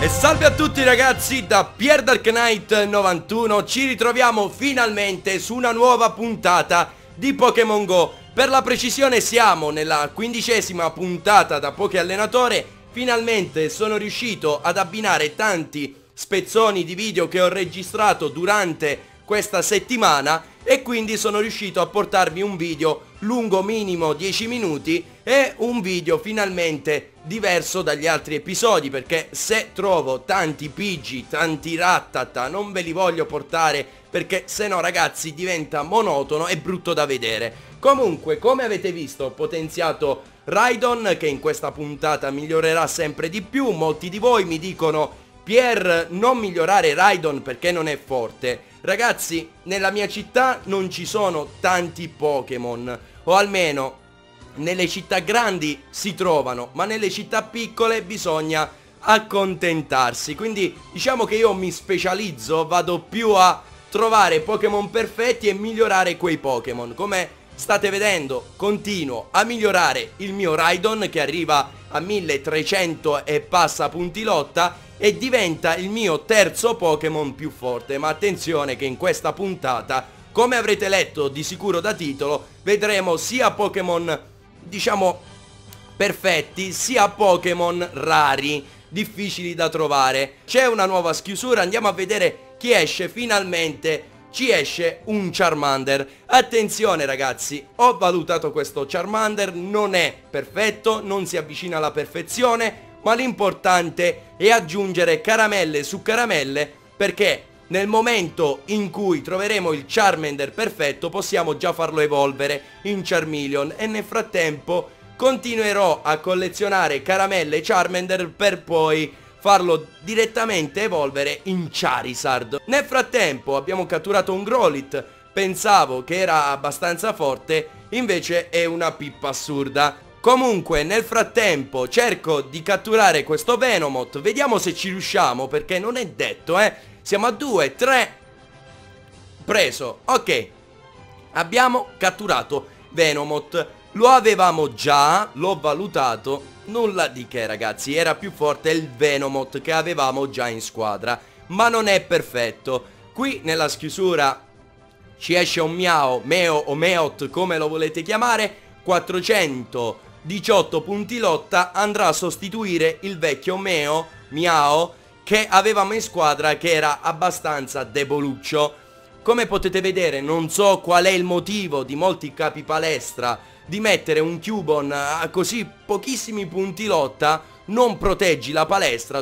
E salve a tutti ragazzi, da PierDarkKnight91 ci ritroviamo finalmente su una nuova puntata di Pokémon Go. Per la precisione siamo nella 15ª puntata da Pokéallenatore. Finalmente sono riuscito ad abbinare tanti spezzoni di video che ho registrato durante questa settimana e quindi sono riuscito a portarvi un video lungo minimo 10 minuti e un video finalmente diverso dagli altri episodi, perché se trovo tanti Pidgey, tanti Rattata non ve li voglio portare, perché se no ragazzi diventa monotono e brutto da vedere. Comunque, come avete visto, ho potenziato Rhydon, che in questa puntata migliorerà sempre di più. Molti di voi mi dicono: Pier, non migliorare Rhydon perché non è forte. Ragazzi, nella mia città non ci sono tanti Pokémon, o almeno nelle città grandi si trovano, ma nelle città piccole bisogna accontentarsi. Quindi diciamo che io mi specializzo, vado più a trovare Pokémon perfetti e migliorare quei Pokémon. Come state vedendo, continuo a migliorare il mio Rhydon, che arriva a 1300 e passa punti lotta e diventa il mio terzo Pokémon più forte. Ma attenzione che in questa puntata, come avrete letto di sicuro da titolo, vedremo sia Pokémon, diciamo, perfetti, sia Pokémon rari, difficili da trovare. C'è una nuova schiusura, andiamo a vedere chi esce. Finalmente ci esce un Charmander. Attenzione ragazzi, ho valutato questo Charmander, non è perfetto, non si avvicina alla perfezione, ma l'importante è aggiungere caramelle su caramelle, perché nel momento in cui troveremo il Charmander perfetto possiamo già farlo evolvere in Charmeleon, e nel frattempo continuerò a collezionare caramelle Charmander per poi farlo direttamente evolvere in Charizard. Nel frattempo abbiamo catturato un Growlithe, pensavo che era abbastanza forte, invece è una pippa assurda. Comunque nel frattempo cerco di catturare questo Venomoth, vediamo se ci riusciamo, perché non è detto, siamo a 2, 3, preso, ok, abbiamo catturato Venomoth, lo avevamo già, l'ho valutato, nulla di che ragazzi, era più forte il Venomoth che avevamo già in squadra, ma non è perfetto. Qui nella schiusura ci esce un Miao, Meo o Meowth come lo volete chiamare, 418 punti lotta, andrà a sostituire il vecchio Miao che avevamo in squadra, che era abbastanza deboluccio. Come potete vedere, non so qual è il motivo di molti capi palestra di mettere un Cubone a così pochissimi punti lotta. Non proteggi la palestra,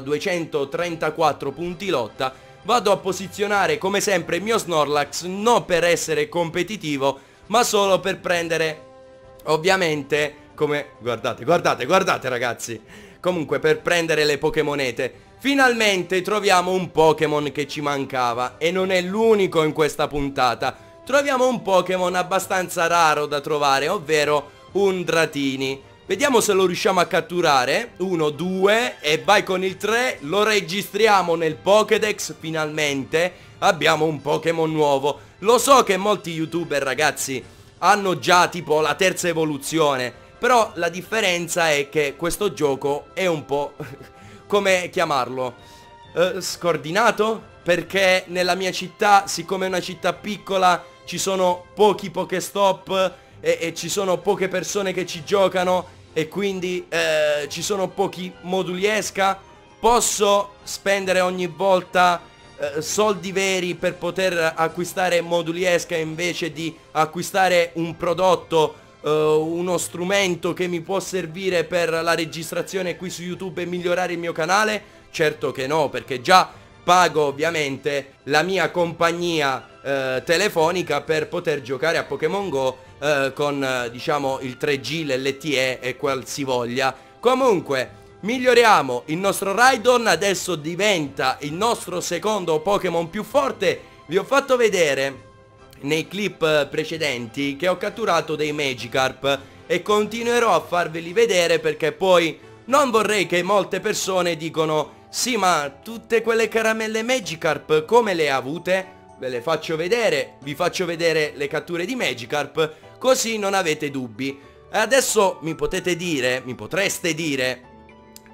234 punti lotta. Vado a posizionare come sempre il mio Snorlax, non per essere competitivo, ma solo per prendere, ovviamente, come, guardate ragazzi, comunque per prendere le Pokémonete. Finalmente troviamo un Pokémon che ci mancava, e non è l'unico in questa puntata. Troviamo un Pokémon abbastanza raro da trovare, ovvero un Dratini. Vediamo se lo riusciamo a catturare. 1, 2 e vai con il 3. Lo registriamo nel Pokédex. Finalmente abbiamo un Pokémon nuovo. Lo so che molti YouTuber ragazzi hanno già tipo la terza evoluzione, però la differenza è che questo gioco è un po' come chiamarlo? Scordinato? Perché nella mia città, siccome è una città piccola, ci sono pochi Pokéstop e ci sono poche persone che ci giocano, e quindi ci sono pochi moduli esca. Posso spendere ogni volta soldi veri per poter acquistare moduli esca, invece di acquistare un prodotto, uno strumento che mi può servire per la registrazione qui su YouTube e migliorare il mio canale? Certo che no, perché già pago ovviamente la mia compagnia telefonica per poter giocare a Pokémon Go con diciamo il 3G, l'LTE e qualsivoglia. Comunque miglioriamo il nostro Rhydon, adesso diventa il nostro secondo Pokémon più forte. Vi ho fatto vedere nei clip precedenti che ho catturato dei Magikarp e continuerò a farveli vedere, perché poi non vorrei che molte persone dicono: sì, ma tutte quelle caramelle Magikarp come le ha avute? Ve le faccio vedere, vi faccio vedere le catture di Magikarp, così non avete dubbi. E adesso mi potreste dire: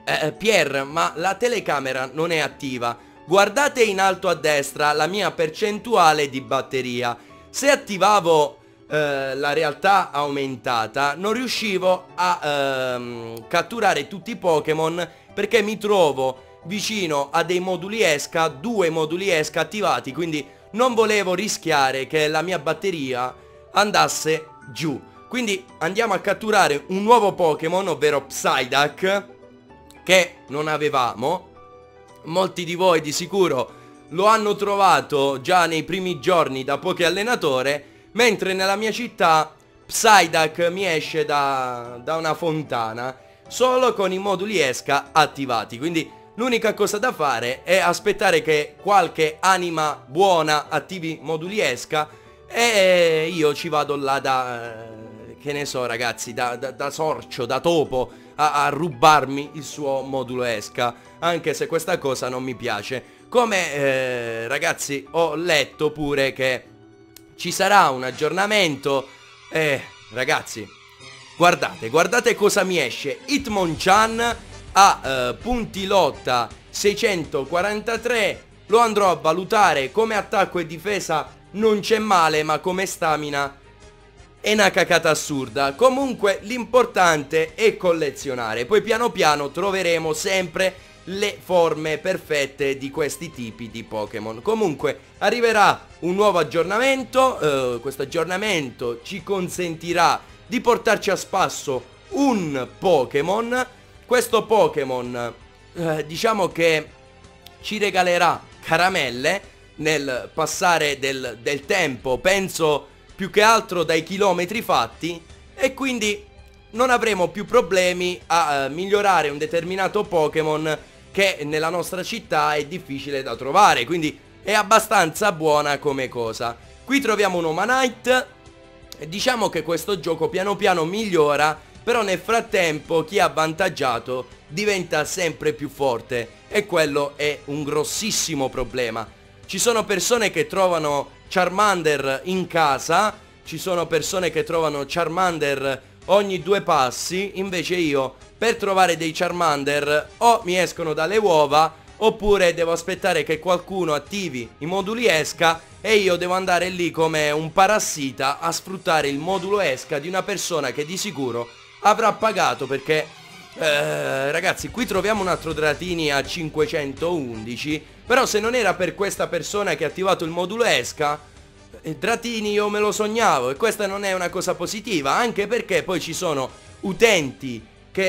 Pier, ma la telecamera non è attiva. Guardate in alto a destra la mia percentuale di batteria. Se attivavo la realtà aumentata non riuscivo a catturare tutti i Pokémon, perché mi trovo vicino a dei moduli ESCA, 2 moduli ESCA attivati, quindi non volevo rischiare che la mia batteria andasse giù. Quindi andiamo a catturare un nuovo Pokémon, ovvero Psyduck, che non avevamo. Molti di voi di sicuro lo hanno trovato già nei primi giorni da Poké Allenatore, mentre nella mia città Psyduck mi esce da una fontana solo con i moduli ESCA attivati. Quindi l'unica cosa da fare è aspettare che qualche anima buona attivi moduli ESCA e io ci vado là che ne so ragazzi, da sorcio, da topo a rubarmi il suo modulo ESCA, anche se questa cosa non mi piace. Come ragazzi ho letto pure che ci sarà un aggiornamento ragazzi, guardate cosa mi esce. Hitmonchan a punti lotta 643, lo andrò a valutare. Come attacco e difesa non c'è male, ma come stamina è una cacata assurda. Comunque l'importante è collezionare, poi piano piano troveremo sempre le forme perfette di questi tipi di Pokémon. Comunque arriverà un nuovo aggiornamento, questo aggiornamento ci consentirà di portarci a spasso un Pokémon. Questo Pokémon diciamo che ci regalerà caramelle nel passare del tempo, penso più che altro dai chilometri fatti, e quindi non avremo più problemi a migliorare un determinato Pokémon che nella nostra città è difficile da trovare, quindi è abbastanza buona come cosa. Qui troviamo un Omanite e diciamo che questo gioco piano piano migliora, però nel frattempo chi è avvantaggiato diventa sempre più forte e quello è un grossissimo problema. Ci sono persone che trovano Charmander in casa, ci sono persone che trovano Charmander ogni 2 passi, invece io per trovare dei Charmander o mi escono dalle uova oppure devo aspettare che qualcuno attivi i moduli ESCA e io devo andare lì come un parassita a sfruttare il modulo ESCA di una persona che di sicuro avrà pagato, perché ragazzi qui troviamo un altro Dratini a 511, però se non era per questa persona che ha attivato il modulo ESCA, Dratini io me lo sognavo, e questa non è una cosa positiva, anche perché poi ci sono utenti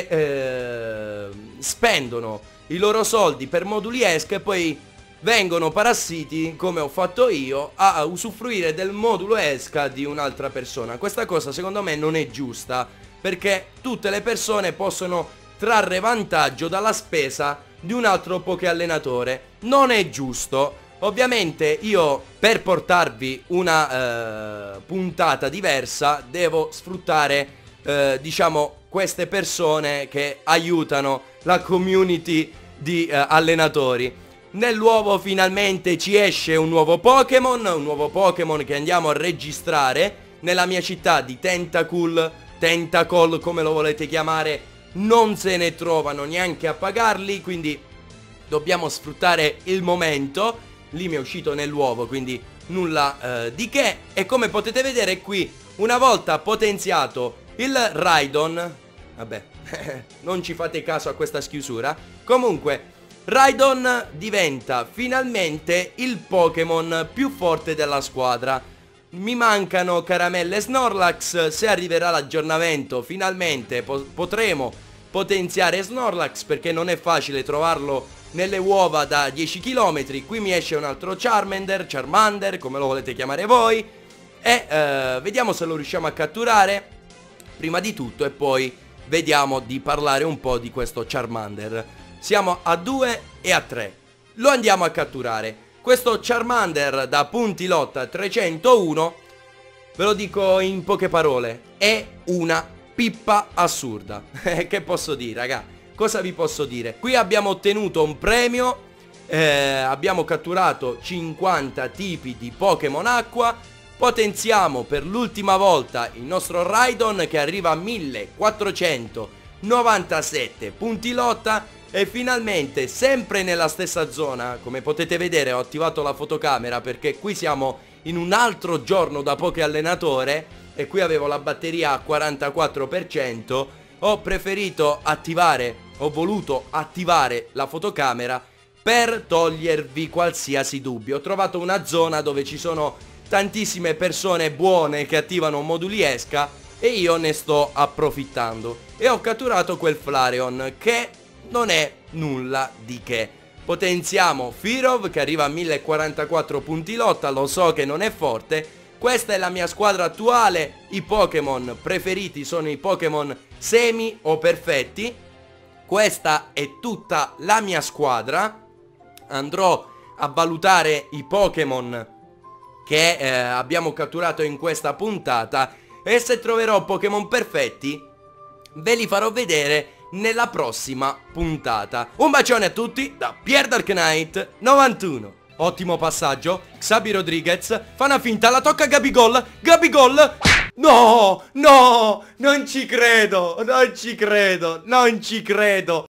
che spendono i loro soldi per moduli ESCA e poi vengono parassiti, come ho fatto io, a usufruire del modulo ESCA di un'altra persona. Questa cosa secondo me non è giusta, perché tutte le persone possono trarre vantaggio dalla spesa di un altro Poké Allenatore. Non è giusto. Ovviamente io per portarvi una puntata diversa devo sfruttare diciamo queste persone che aiutano la community di allenatori. Nell'uovo finalmente ci esce un nuovo Pokémon che andiamo a registrare nella mia città di Tentacle, come lo volete chiamare. Non se ne trovano neanche a pagarli, quindi dobbiamo sfruttare il momento. Lì mi è uscito nell'uovo, quindi nulla di che. E come potete vedere qui, una volta potenziato il Raidon, vabbè, non ci fate caso a questa schiusura. Comunque Raidon diventa finalmente il Pokémon più forte della squadra. Mi mancano caramelle e Snorlax. Se arriverà l'aggiornamento finalmente potremo potenziare Snorlax, perché non è facile trovarlo nelle uova da 10 km. Qui mi esce un altro Charmander, come lo volete chiamare voi, e vediamo se lo riusciamo a catturare prima di tutto, e poi vediamo di parlare un po' di questo Charmander. Siamo a 2 e a 3. Lo andiamo a catturare. Questo Charmander da punti lotta 301, ve lo dico in poche parole, è una pippa assurda. Che posso dire, raga? Cosa vi posso dire? Qui abbiamo ottenuto un premio, abbiamo catturato 50 tipi di Pokémon acqua, potenziamo per l'ultima volta il nostro Raidon che arriva a 1400 97 punti lotta. E finalmente, sempre nella stessa zona, come potete vedere ho attivato la fotocamera perché qui siamo in un altro giorno da Poké Allenatore e qui avevo la batteria a 44%. Ho preferito attivare, ho voluto attivare la fotocamera per togliervi qualsiasi dubbio. Ho trovato una zona dove ci sono tantissime persone buone che attivano moduli esca e io ne sto approfittando e ho catturato quel Flareon che non è nulla di che. Potenziamo Firov che arriva a 1044 punti lotta, lo so che non è forte. Questa è la mia squadra attuale, i Pokémon preferiti sono i Pokémon semi o perfetti. Questa è tutta la mia squadra. Andrò a valutare i Pokémon che abbiamo catturato in questa puntata e se troverò Pokémon perfetti ve li farò vedere nella prossima puntata. Un bacione a tutti da PierDarkKnight91. Ottimo passaggio, Xabi Rodriguez fa una finta, la tocca Gabigol. Gabigol. No, no, non ci credo, non ci credo, non ci credo.